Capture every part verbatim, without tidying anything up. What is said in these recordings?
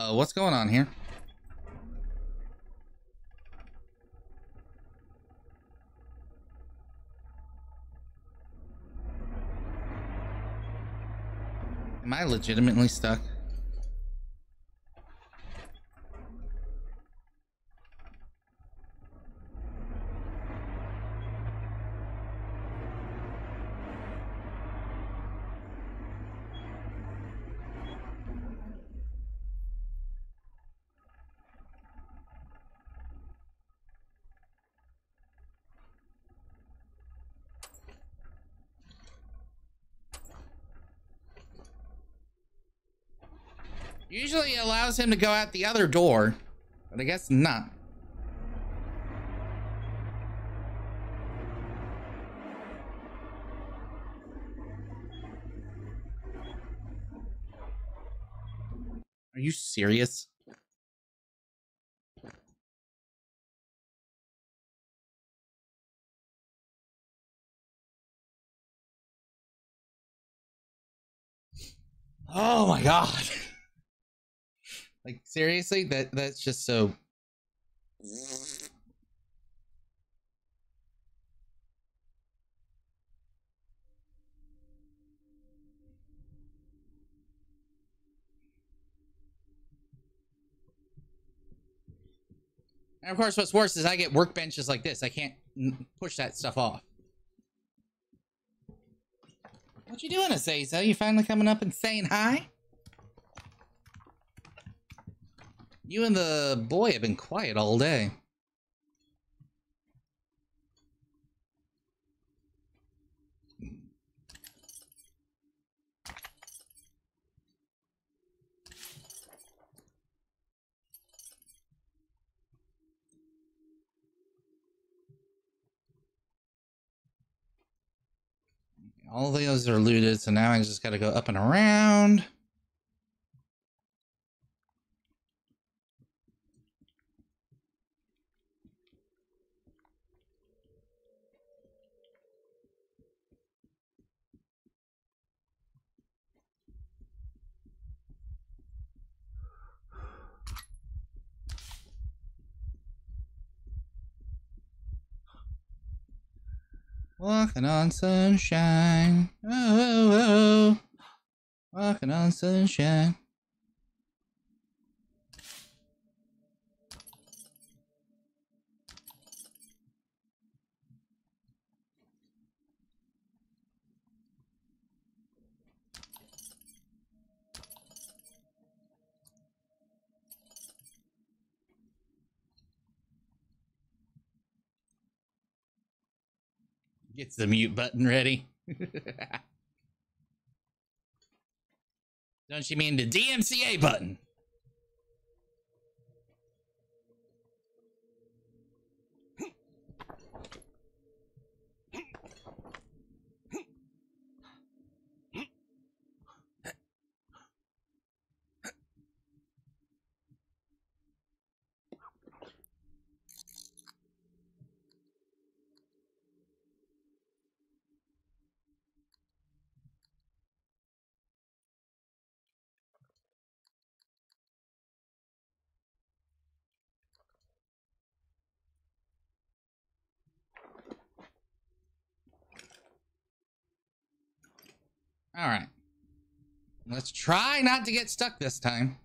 Uh, what's going on here? Am I legitimately stuck? Usually it allows him to go out the other door, but I guess not. Are you serious? Oh my god. Like, seriously? That that's just so... And of course, what's worse is I get workbenches like this. I can't push that stuff off. What you doing, Azazel? You finally coming up and saying hi? You and the boy have been quiet all day. All of those are looted, so now I just gotta go up and around. Walking on sunshine. Oh, oh, oh. Walking on sunshine. Gets the mute button ready. Don't you mean the D M C A button? All right. Let's try not to get stuck this time.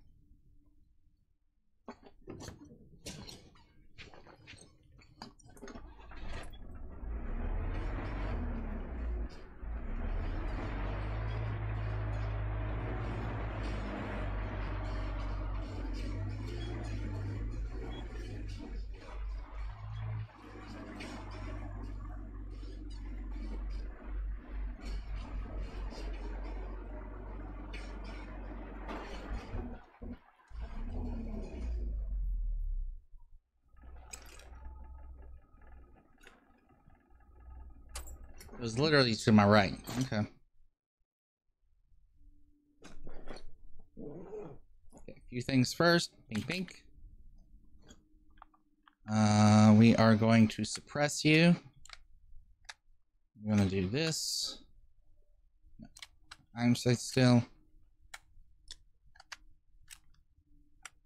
It was literally to my right. Okay. Okay, a few things first. Pink, pink. Uh, we are going to suppress you. We're gonna do this. No. I'm stay still.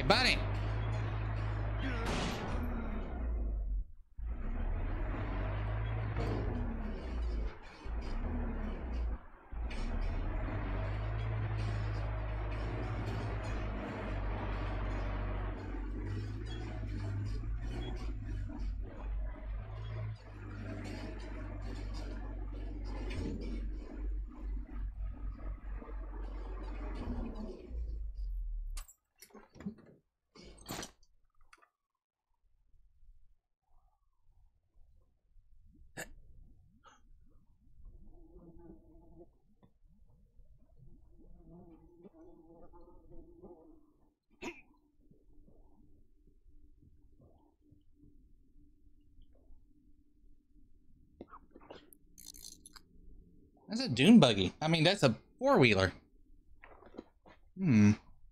buddy. That's a dune buggy. I mean, that's a four-wheeler. Hmm.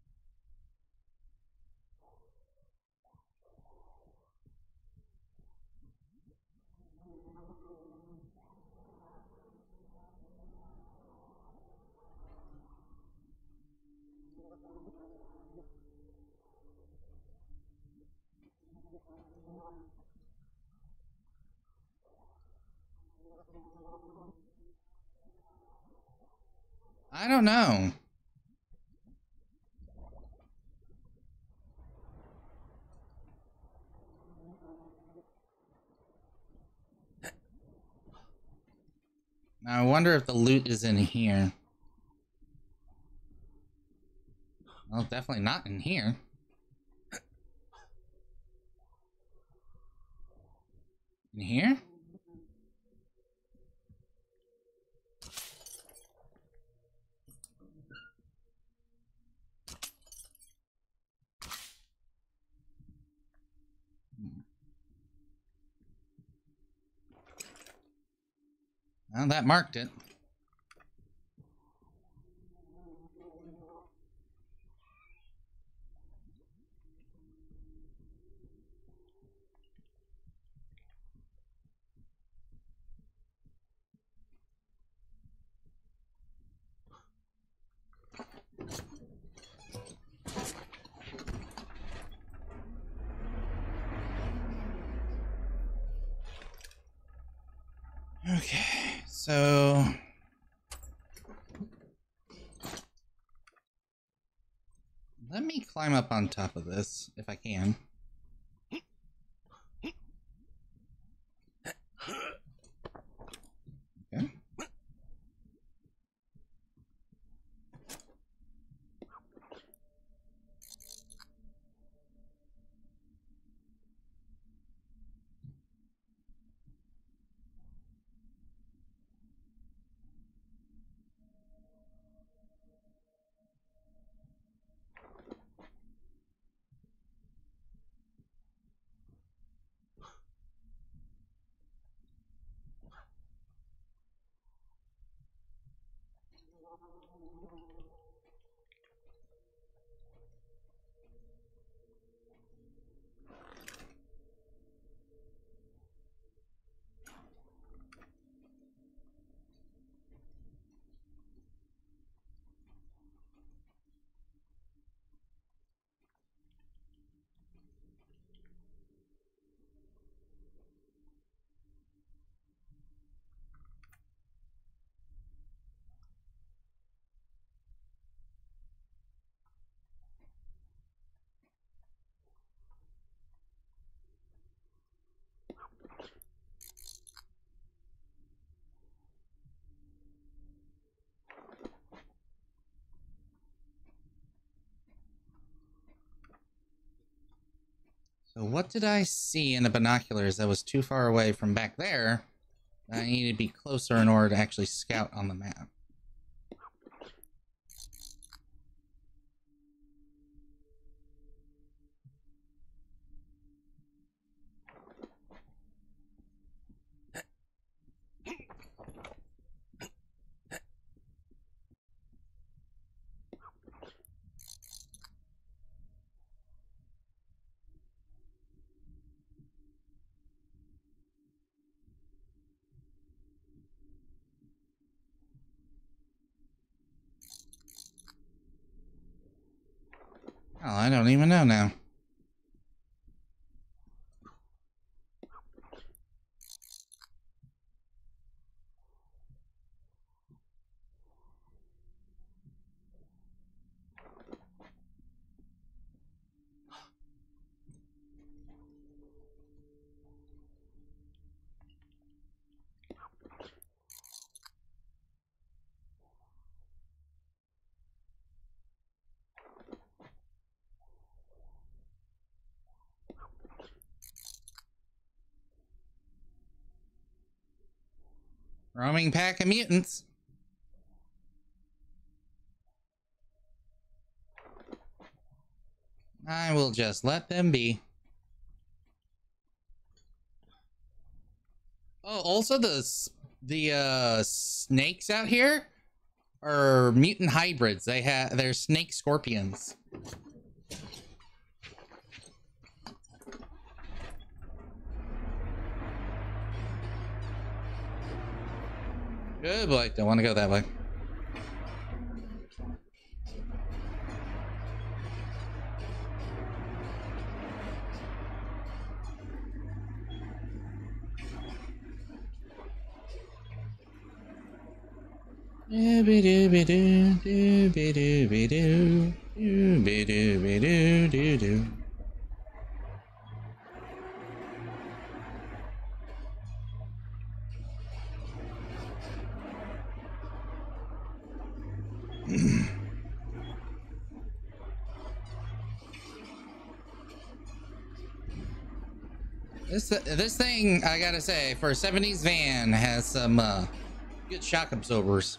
I don't know. Now I wonder if the loot is in here. Well, definitely not in here. In here? Well, that marked it. Okay, so let me climb up on top of this if I can. Okay. So what did I see in the binoculars that was too far away from back there? I need to be closer in order to actually scout on the map. Oh, I don't even know now. Roaming pack of mutants. I will just let them be. Oh, also the the uh, snakes out here are mutant hybrids. They have they're snake scorpions. Good boy. Don't want to go that way. Dooby-dooby-doo, dooby-dooby-doo, dooby-dooby-doo-doo-doo. This this thing, I gotta say, for a seventies van, has some uh, good shock absorbers.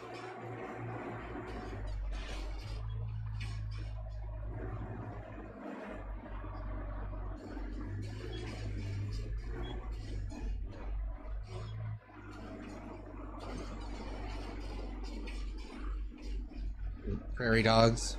Prairie dogs.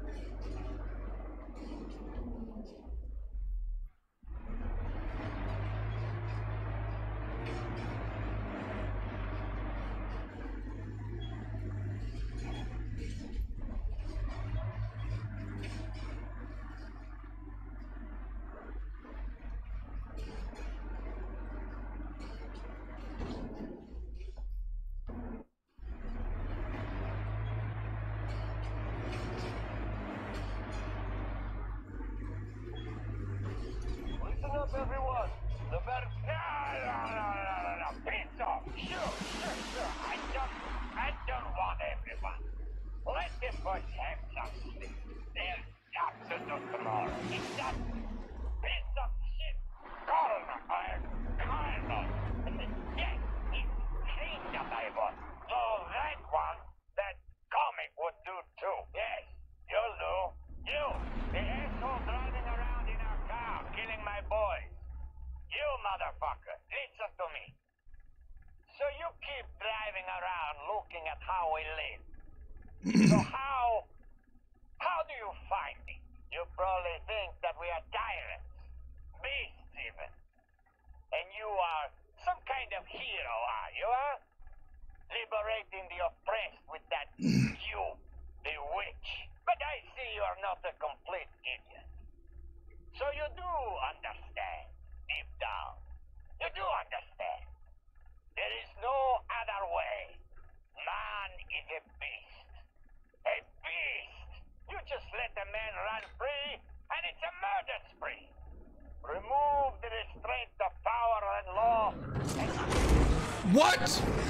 Everyone, the better. No, no, no, no, no, no. Piss off. Sure, sure, sure. I don't, I don't want everyone. Let the boys have some sleep. They'll stop to do tomorrow. It's that piece of shit. Colonel, I Colonel. Yes, it's clean that I want. So that one, that comic would do too. Yes, you'll do. You, the asshole driving around in our car, killing my boys. You motherfucker, listen to me. So you keep driving around looking at how we live. So how, how do you find me? You probably think that we are tyrants, beasts even. And you are some kind of hero, are you, huh? Liberating the oppressed with that you, the witch. But I see you are not a complete idiot. So you do understand, deep down. You do understand. There is no other way. Man is a beast. A beast! You just let a man run free, and it's a murder spree. Remove the restraint of power and law. And What?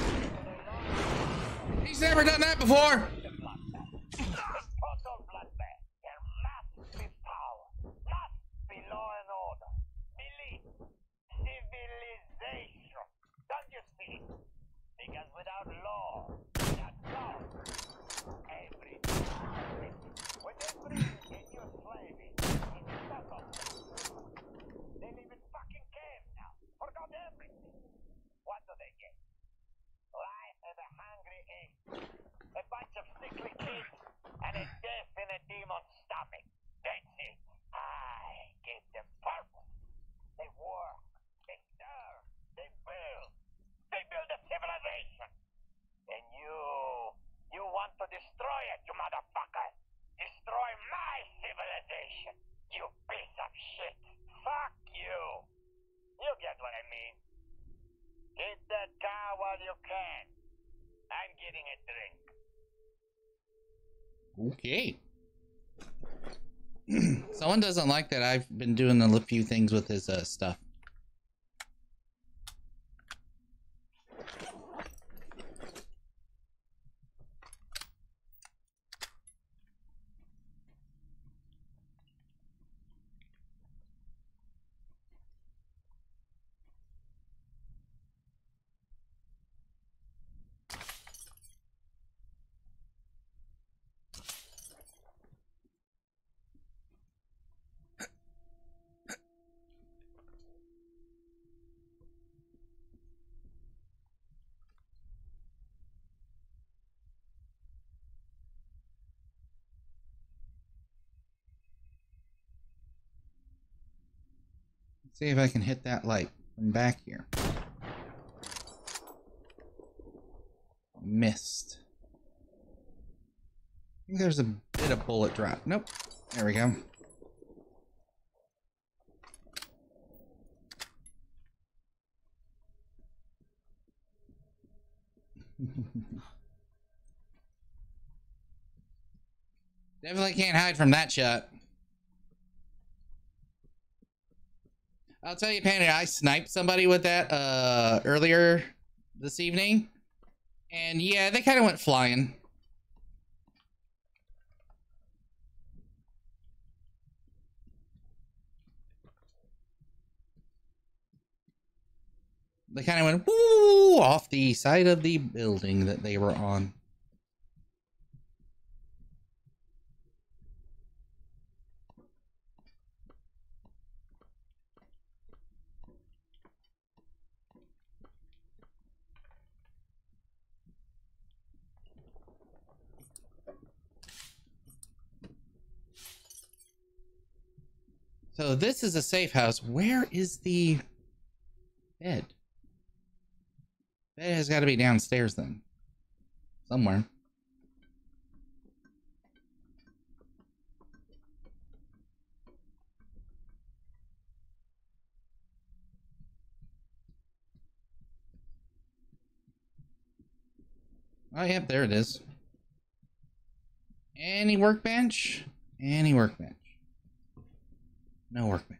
He's never done that before. total bloodbath. There must be power. Must be law and order. Belief. Civilization. Don't you see? Because without law, without God, everything. When they bring in your slavery, it's settled. They live in fucking caves now. Forgot everything. What do they get? Life as a hungry ape. A bunch of sickly kids and a death in a demon's stomach. That's it. I gave them purpose. They work. They serve. They build. They build a civilization. And you, you want to destroy it, you motherfucker. Destroy my civilization. Okay. Someone doesn't like that I've been doing a few things with his uh, stuff. See if I can hit that light from back here. Missed. I think there's a bit of bullet drop. Nope. There we go. Definitely can't hide from that shot. I'll tell you, Panda, I sniped somebody with that uh, earlier this evening. And yeah, they kind of went flying. They kind of went woo off the side of the building that they were on. So this is a safe house. Where is the bed? Bed has got to be downstairs then. Somewhere. Oh, yep, there it is. Any workbench? Any workbench? No workbench.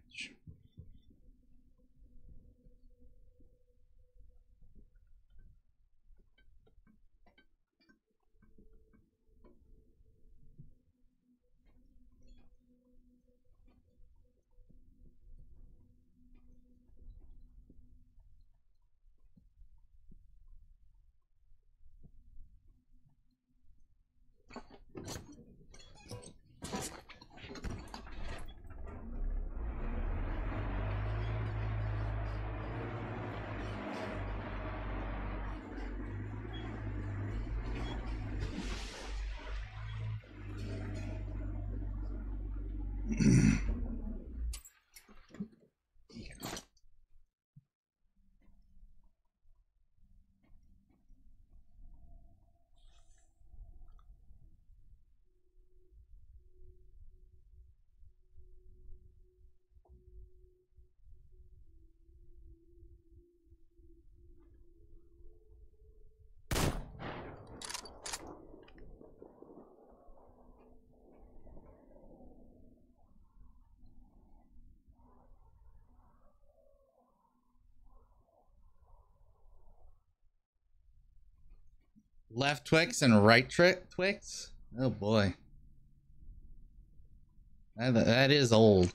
Left Twix and right tri Twix? Oh boy. That, that is old.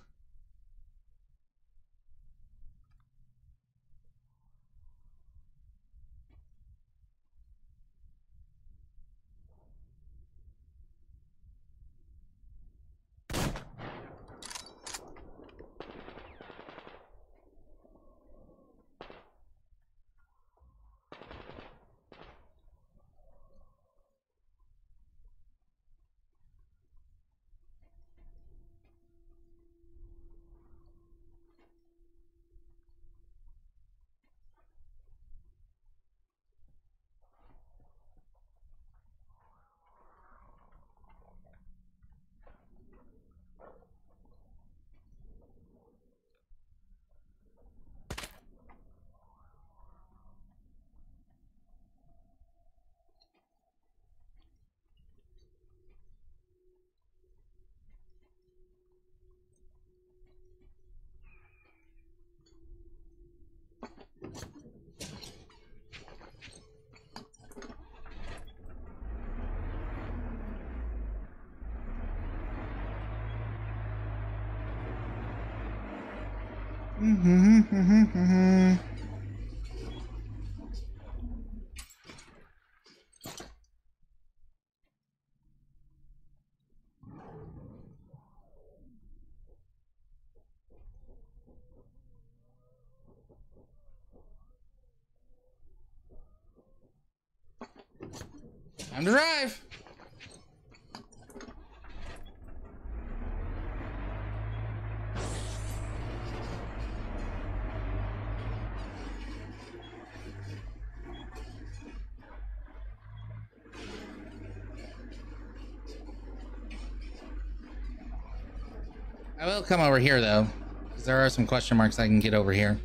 Mm-hmm, mm-hmm, mm-hmm. Time to drive. I will come over here though, because there are some question marks I can get over here.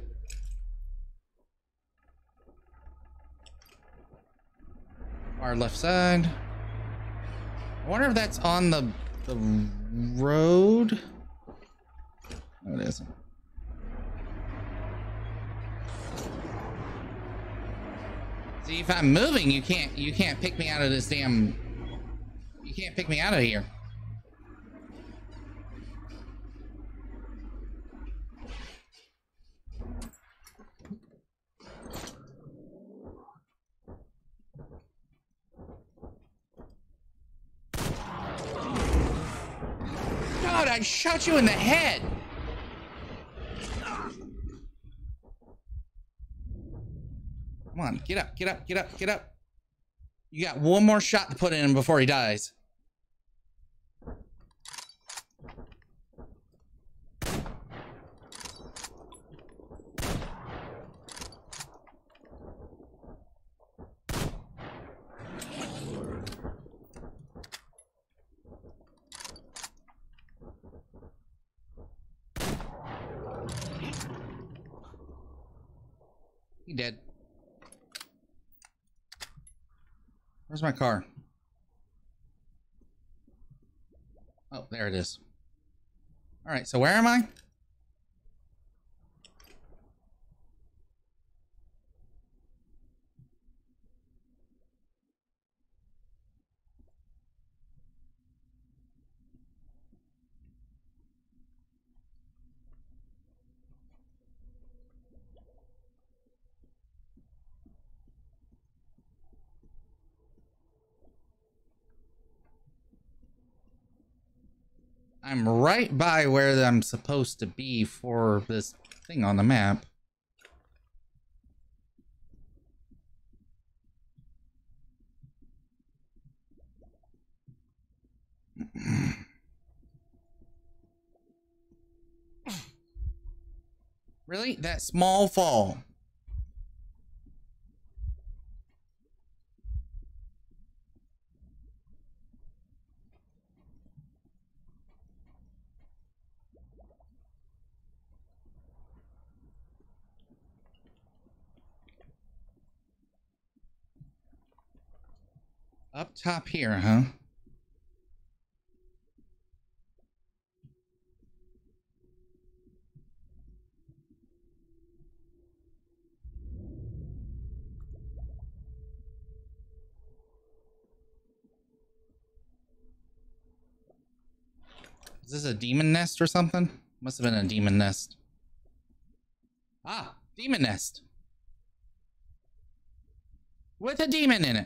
Our left side. I wonder if that's on the the road. No, it isn't. See, if I'm moving, you can't you can't pick me out of this damn. You can't pick me out of here. God, I shot you in the head. Come on, get up, get up, get up, get up. You got one more shot to put in him before he dies. He dead. Where's my car? Oh, there it is. All right, so where am I? I'm right by where I'm supposed to be for this thing on the map. Really? That small fall. Up top here, huh? Is this a demon nest or something? Must have been a demon nest. Ah, demon nest. With a demon in it.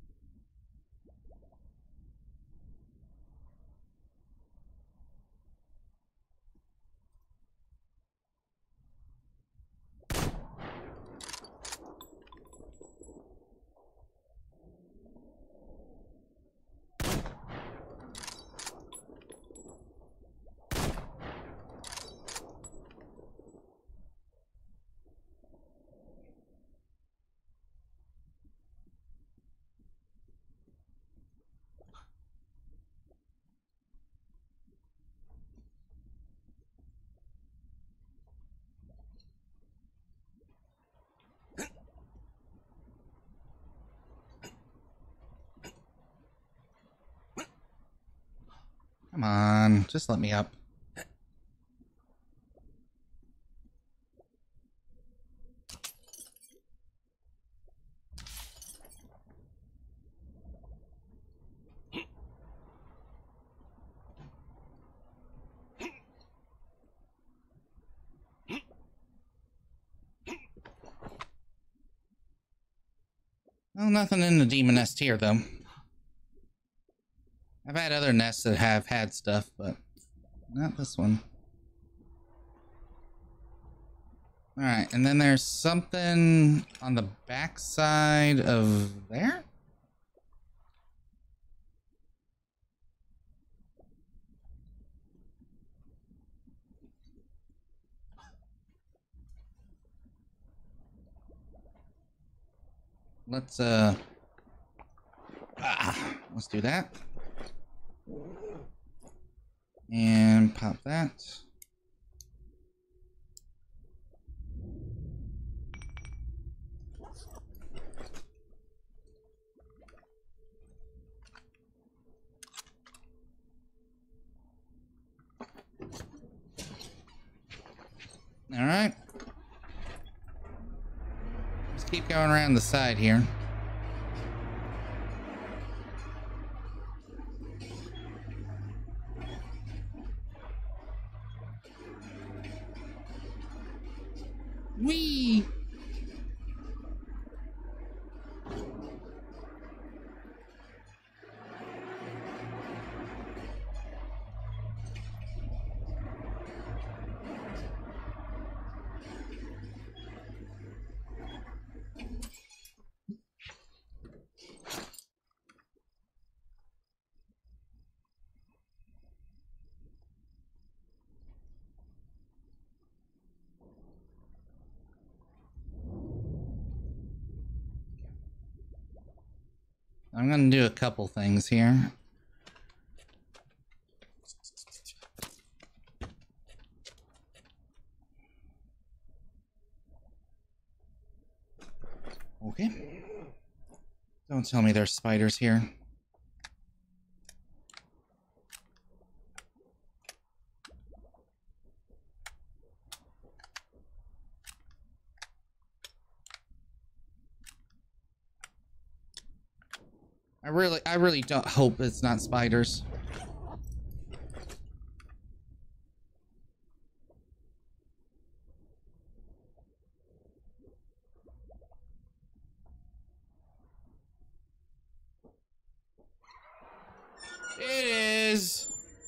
Come on, just let me up. Well, nothing in the demon nest here, though. I've had other nests that have had stuff, but not this one. Alright, and then there's something on the back side of there? Let's, uh... Ah, let's do that. And pop that. All right. Let's keep going around the side here. Whee! I'm gonna do a couple things here. Okay. Don't tell me there's spiders here. I really, I really don't hope it's not spiders. It is.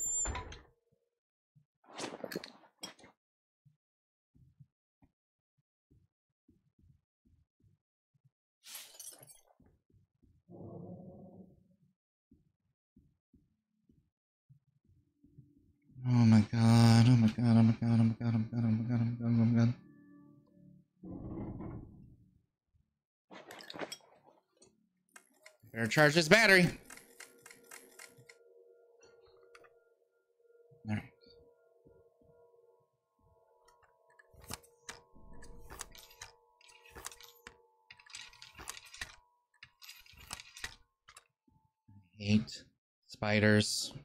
Oh my god, oh my god, oh my god, oh my god, oh my god, oh my god, oh my god, oh my god. Better charge this battery. Alright. I hate spiders.